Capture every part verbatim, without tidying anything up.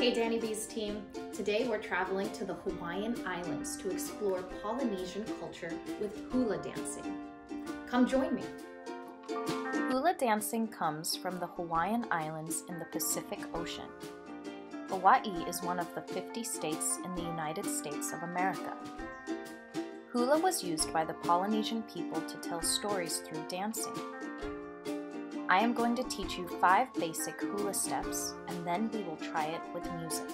Hey DaniBee's team, today we're traveling to the Hawaiian Islands to explore Polynesian culture with hula dancing. Come join me. Hula dancing comes from the Hawaiian Islands in the Pacific Ocean. Hawaii is one of the fifty states in the United States of America. Hula was used by the Polynesian people to tell stories through dancing. I am going to teach you five basic hula steps, and then we will try it with music.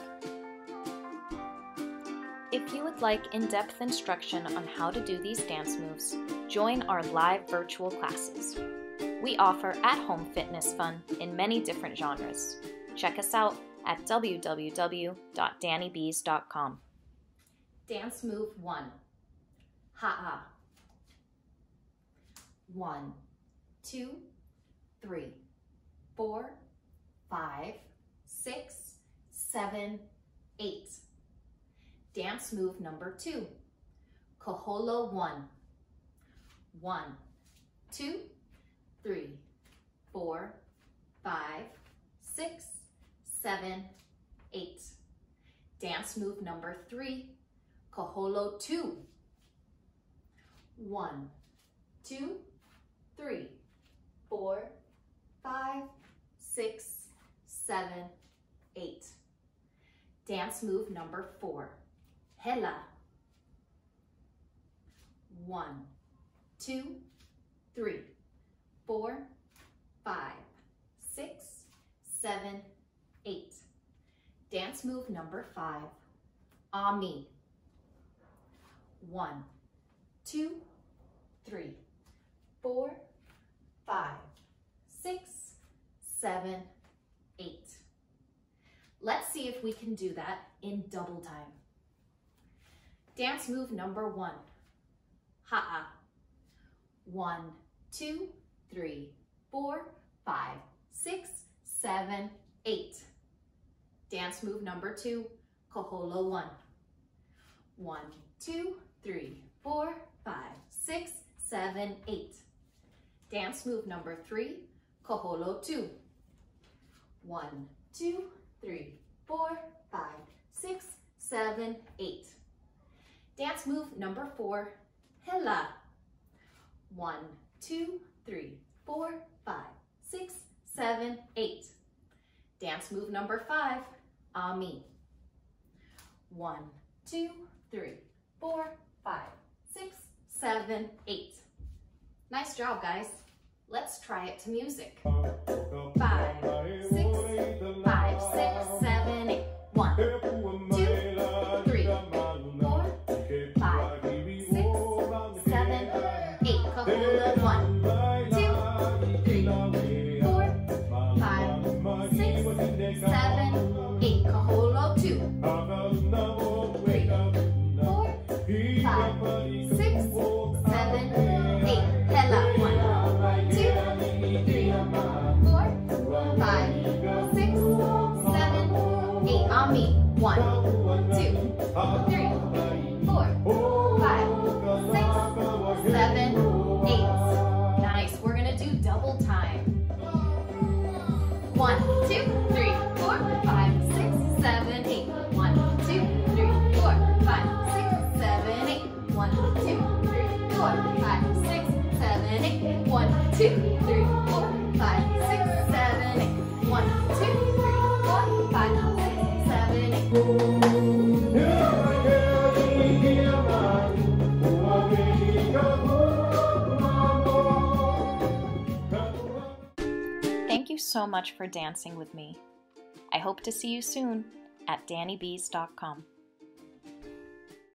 If you would like in-depth instruction on how to do these dance moves, join our live virtual classes. We offer at-home fitness fun in many different genres. Check us out at w w w dot dani bees dot com. Dance move one. Ha-ha. One, two, three, four, five, six, seven, eight. Dance move number two. Kaholo one. One, two, three, four, five, six, seven, eight. Dance move number three. Kaholo two. One, two, three, four, five, six, seven, eight. Dance move number four. Hela. One, two, three, four, five, six, seven, eight. Dance move number five. Ami. One, two, three, four, five, six, seven, eight. Let's see if we can do that in double time. Dance move number one. Ha'a. One, two, three, four, five, six, seven, eight. Dance move number two. Kaholo one. One, two, three, four, five, six, seven, eight. Dance move number three. Kaholo two. One, two, three, four, five, six, seven, eight. Dance move number four. Hela. One, two, three, four, five, six, seven, eight. Dance move number five. Ami. One, two, three, four, five, six, seven, eight. Nice job, guys. Let's try it to music. Five, six, five, six, seven, eight. One, two, three, four, five, six, seven, eight. Kahula one, two, three, four, five, six, seven, eight. Kaholo two, three, four, five, six, seven, eight. Hela one, two, three, four, five, six, seven, eight. Ami. One, two, three, four, five, six, seven, eight. Nice. We're gonna do double time. One, two, three, four, five, six, seven, eight. One, two, three, four, five, six, seven, eight. One, two, three, four, five, six, seven, eight. One, two, three, four, five, six, seven, eight. One, two, three, four, five, six, seven, eight. Thank you so much for dancing with me. I hope to see you soon at dani bees dot com.